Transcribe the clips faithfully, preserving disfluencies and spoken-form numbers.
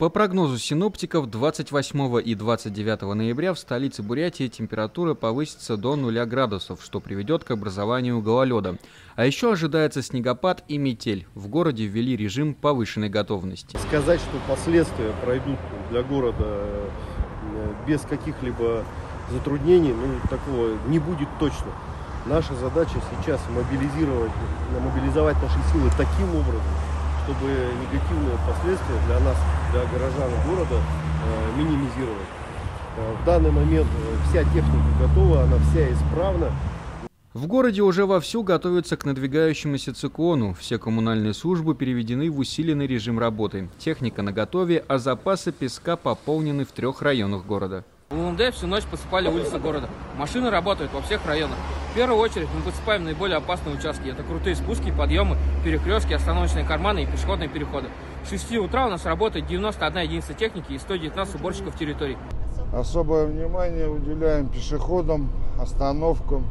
По прогнозу синоптиков, двадцать восьмого и двадцать девятого ноября в столице Бурятии температура повысится до нуля градусов, что приведет к образованию гололеда. А еще ожидается снегопад и метель. В городе ввели режим повышенной готовности. Сказать, что последствия пройдут для города без каких-либо затруднений, ну, такого не будет точно. Наша задача сейчас мобилизировать, мобилизовать наши силы таким образом, чтобы негативные последствия для нас, для горожан города, э, минимизировать. Э, в данный момент вся техника готова, она вся исправна. В городе уже вовсю готовятся к надвигающемуся циклону. Все коммунальные службы переведены в усиленный режим работы. Техника наготове, а запасы песка пополнены в трех районах города. В УМД всю ночь посыпали улицы города. Машины работают во всех районах. В первую очередь мы посыпаем наиболее опасные участки. Это крутые спуски, подъемы, перекрестки, остановочные карманы и пешеходные переходы. С шести утра у нас работает девяносто одна единица техники и сто девятнадцать уборщиков территорий. Особое внимание уделяем пешеходам, остановкам,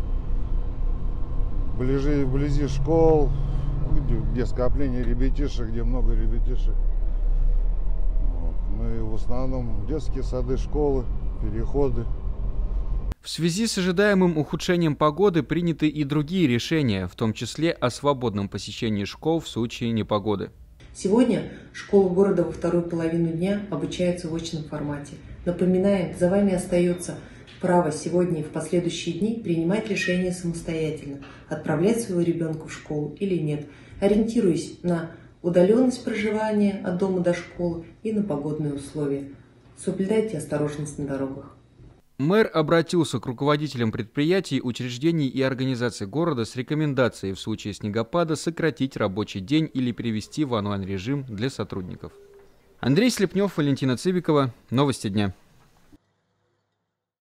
вблизи, вблизи школ, где, где скопление ребятишек, где много ребятишек. Вот. Ну и в основном детские сады, школы, переходы. В связи с ожидаемым ухудшением погоды приняты и другие решения, в том числе о свободном посещении школ в случае непогоды. Сегодня школы города во вторую половину дня обучаются в очном формате. Напоминаем, за вами остается право сегодня и в последующие дни принимать решения самостоятельно, отправлять своего ребенка в школу или нет, ориентируясь на удаленность проживания от дома до школы и на погодные условия. Соблюдайте осторожность на дорогах. Мэр обратился к руководителям предприятий, учреждений и организаций города с рекомендацией в случае снегопада сократить рабочий день или перевести в онлайн-режим для сотрудников. Андрей Слепнев, Валентина Цыбикова. Новости дня.